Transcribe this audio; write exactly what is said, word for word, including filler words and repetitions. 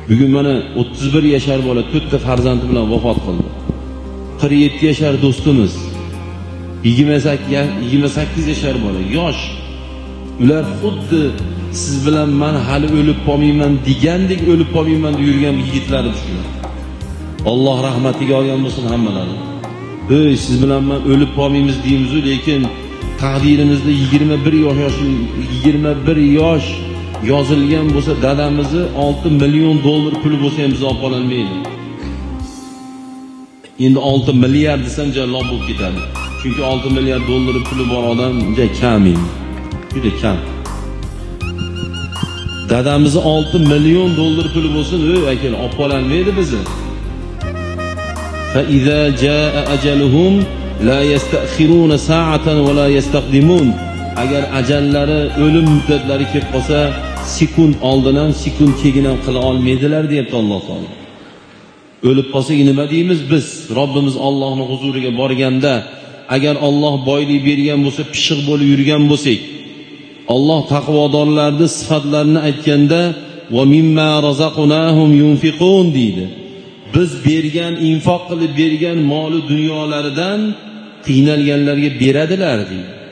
Bugun mana o'ttiz bir yashar bola to'rtta farzandi bilan vafot qildi. qirq yetti yashar do'stimiz, yigirma sakkiz yashar bola, yosh. Ular xuddi siz bilan men hali o'lib qolmayman degandek o'lib qolmayman deb yurgan yigitlarimiz shular. Alloh rahmatiga olgan bo'lsin hammalarini. Ey, siz bilan men o'lib qolmaymiz deymiz, lekin taqdirimizda yigirma bir yosh yigirma bir yosh yozilgan bo'lsa, dadamizni olti million dollar puli bo'lsa ham biz olib ololmaydi. Endi olti milliard desam jallob bo'lib ketadi. Chunki olti milliard dollar puli bor odam juda kam endi. Juda kam. Dadamizni olti million dollar puli bo'lsa, ey aka, olib ololmaydi bizni. Fa iza jaa ajaluhum la yastakhiruna sa'atan wa la yastaqdimun. Agar ajallari, o'lim muddatlari kelib qolsa, sekund oldin ham, sekund keyin ham qila olmaydilar, deyapti Alloh taolo. O'lib qolsak nima deymiz biz? Robbimiz Allohning huzuriga borganda, agar Alloh boylik bergan bo'lsa, pishiq bo'lib yurgan bo'lsak, Alloh taqvodorlarning sifatlarini aytganda, "Va mimma razaqnahum yunfiqun" deydi. Biz bergan, infoq qilib bergan mol-u dunyolaridan qiynalganlarga beradilar deydi.